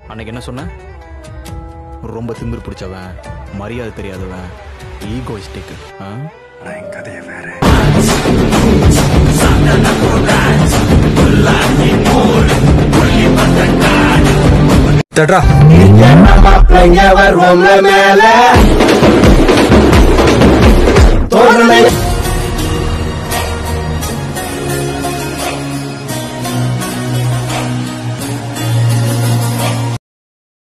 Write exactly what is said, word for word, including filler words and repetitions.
அன்னைக்கு என்ன சொன்ன? ரொம்ப திமிரு பிடிச்சவன், மரியாதை தெரியாதவன், ஈகோயிஸ்டிக். நான் கதையை வேற. தட்ரா வருவோம் மேல